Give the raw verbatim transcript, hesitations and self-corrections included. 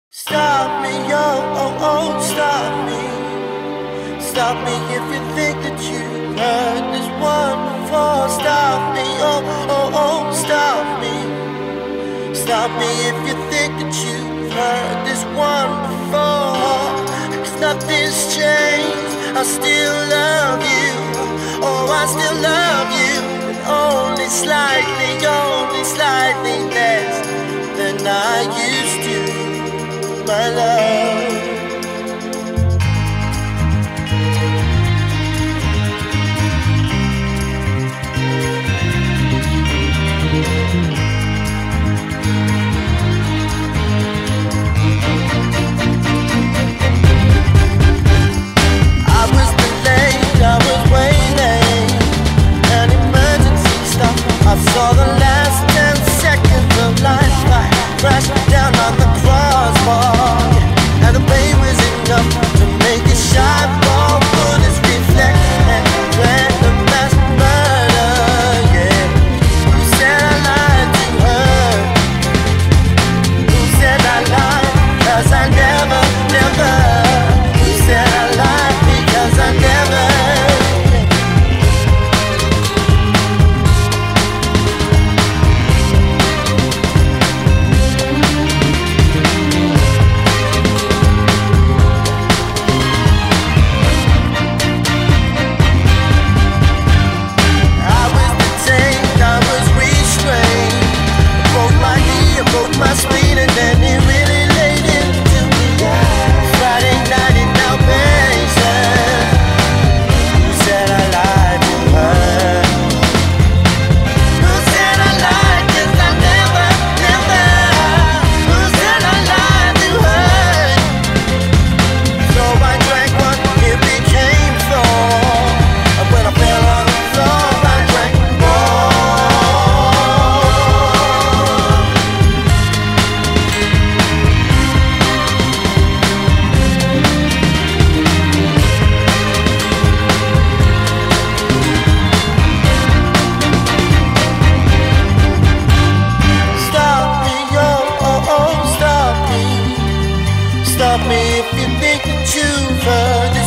Stop me, oh, oh, oh, stop me. Stop me if you think that you heard this one before. Stop me, oh, oh, oh, stop me. Stop me if you think that you heard this one before. Cause nothing's changed, I still love you. Oh, I still love you, but only slightly, only slightly less than I used to, my love. I was delayed, I was waiting, an emergency stop. I saw the last ten seconds of life crash down on the crossbar, and the pain was enough to make a shot ball bullets reflect and plan a mass murder. Yeah, who said I lied to her? Who said I lied? Cause I never, never. Who said I lied? Because I never. My speed and then it really laid into me. Friday night in Albania. Who said I lied to her? Who said I lied? Cause I never, never. Who said I lied to her? So I drank one, it became four. And when I fell on the floor, I drank more. Stop me if you think that you've heard